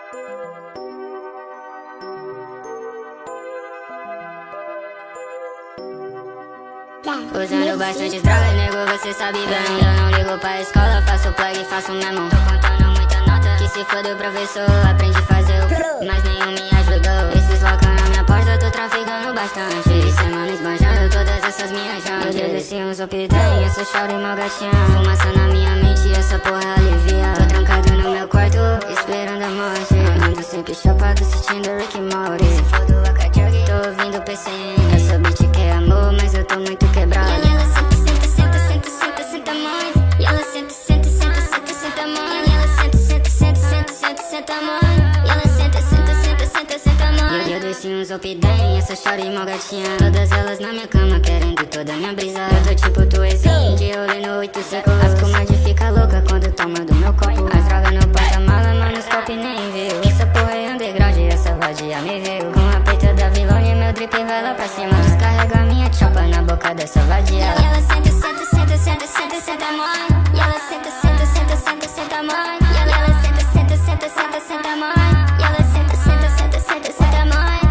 Usando bastante droga, nego, você sabe bem. Eu não ligo pra escola, faço plug e faço mesmo. Tô contando muita nota, que se for do professor, aprendi a fazer o pro, mas nenhum me ajudou. Esses loucos na minha porta, tô traficando bastante. De semana esbanjando todas essas minhas jantes. Eu desci uns opidem, eu sou choro e mal gatinha. Fumaça na minha mente, essa porra alivia. Tô trancado no meu quarto, esperando a morte. Ando sempre chapado, assistindo Rick e Morty. Se for do Akachug, tô ouvindo PCN. Eu sou beat que é amor, mas eu tô muito quebrado. E ela senta, senta, senta, senta, senta, senta muito. E ela senta, senta, senta, senta, senta muito. E ela senta, senta, senta, senta, senta, senta muito. E ela senta, senta, senta, senta, senta muito. Eu desci uns opidem, essa chora e mal gatinha. Todas elas na minha cama, querendo toda minha brisa. Eu tô tipo tuezinho, de olho no 8 séculos. As comadre fica louca quando toma do meu copo. As drogas no porta-mala, mas nos copos nem viu. Essa porra é underground, essa vadia me viu. Com a peita da vilone, meu drip vai lá pra cima. Descarrega minha chopa na boca dessa vadia. E ela senta, senta, senta, senta, senta, senta, mãe. E ela senta, senta, senta, senta, senta, mãe. E ela senta, senta, senta, senta, senta, mãe. E ela senta, senta, senta, senta, senta, mãe.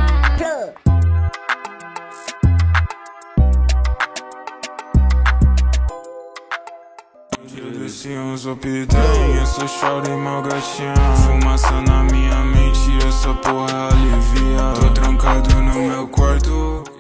Eu desci uns opidem, essa chora e mal gatinha. Fumaça na minha mente, essa porra alivia. Tô trancado no meu quarto,